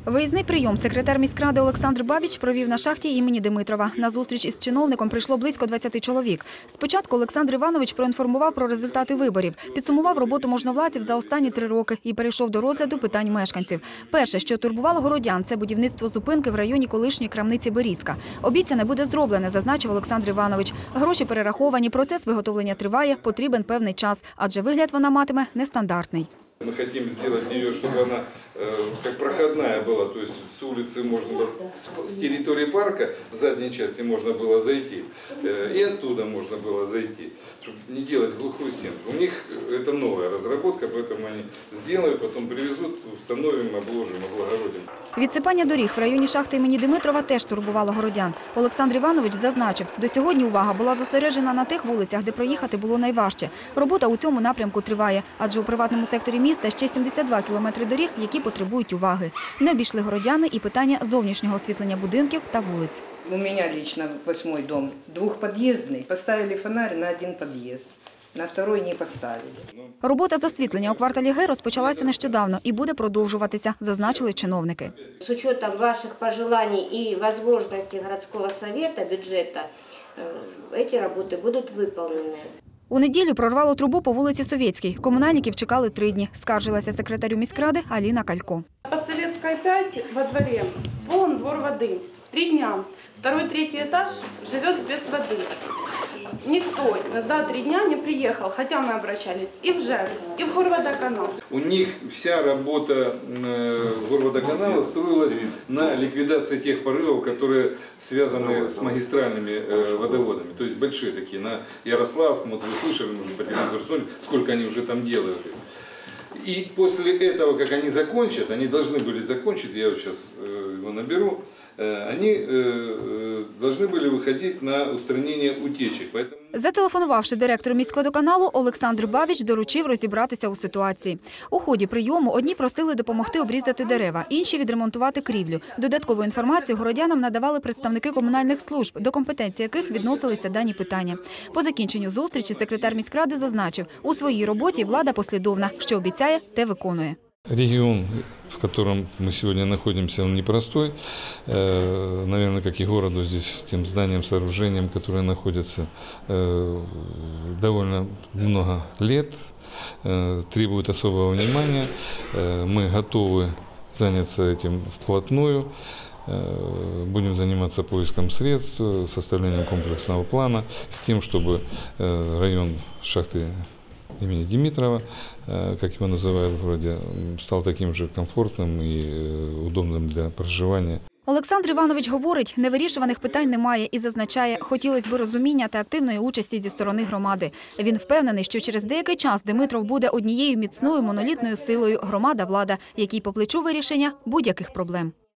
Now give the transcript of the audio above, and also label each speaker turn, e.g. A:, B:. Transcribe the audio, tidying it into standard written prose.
A: Виїзний прийом секретар міськради Олександр Бабіч провів на шахті імені Димитрова. На зустріч із чиновником прийшло близько 20 чоловік. Спочатку Олександр Іванович проінформував про результати виборів, підсумував роботу можновладців за останні 3 роки і перейшов до розгляду питань мешканців. Перше, що турбувало городян – це будівництво зупинки в районі колишньої крамниці «Берізка». Обіцяне буде зроблене, зазначив Олександр Іванович. Гроші перераховані, процес виготовлення триває, потрібен певний час, адже вигляд вона матиме нестандартний.
B: Мы хотим сделать ее, чтобы она как проходная была, то есть с улицы можно было, с территории парка, с задней части можно было зайти, и оттуда можно было зайти, чтобы не делать глухую стенку. У них это новая разработка, поэтому они сделают, потом привезут, установим, обложим, облагородим.
A: Відсипання доріг в районі шахти імені Димитрова теж турбувало городян. Олександр Іванович зазначив, до сьогодні увага була зосереджена на тих вулицях, де проїхати було найважче. Робота у цьому напрямку триває, адже у приватному секторі міста ще 72 кілометри доріг, які потребують уваги. Не обійшли городяни і питання зовнішнього освітлення будинків та вулиць.
C: У меня лично 8-й дом, двухподъездный, поставили фонарь на 1 подъезд. На 2-й не поставили.
A: Робота з освітлення у кварталі Г розпочалася нещодавно і буде продовжуватися, зазначили чиновники.
D: С учетом ваших пожеланий и возможностей городского совета, бюджета, эти работы будут выполнены.
A: У неділю прорвало трубу по вулиці Совєтській. Комунальників чекали 3 дні, скаржилася секретарю міськради Аліна Калько.
E: По Советской 5 во дворе полон двор воды. 3 дня. 2-3 этаж живет без воды. Никто за 3 дня не приехал, хотя мы обращались и в ЖЭК, и в Горводоканал.
B: У них вся работа Горводоканала строилась на ликвидации тех порывов, которые связаны с магистральными водоводами, то есть большие такие, на Ярославском, вот вы слышали, может, по телевизору, сколько они уже там делают. И после этого, как они закончат, они должны были закончить, я вот сейчас его наберу, они должны были выходить на устранение утечек. Поэтому...
A: Зателефонувавши директору міськводоканалу, Олександр Бабіч доручив розібратися у ситуації. У ході прийому одні просили допомогти обрізати дерева, інші – відремонтувати крівлю. Додаткову інформацію городянам надавали представники комунальних служб, до компетенції яких відносилися дані питання. По закінченню зустрічі секретар міськради зазначив, у своїй роботі влада послідовна, що обіцяє, те виконує.
B: Регион, в котором мы сегодня находимся, он непростой. Наверное, как и городу, здесь тем зданием, сооружением, которые находятся довольно много лет, требуют особого внимания. Мы готовы заняться этим вплотную. Будем заниматься поиском средств, составлением комплексного плана с тем, чтобы район шахты имени Димитрова, как его называют в городе, стал таким же комфортным и удобным для проживания.
A: Олександр Іванович говорить, невирішуваних питань немає і зазначає, хотілося б розуміння та активної участі зі сторони громади. Він впевнений, що через деякий час Димитров буде однією міцною монолітною силою громада-влада, якій по плечу вирішення будь-яких проблем.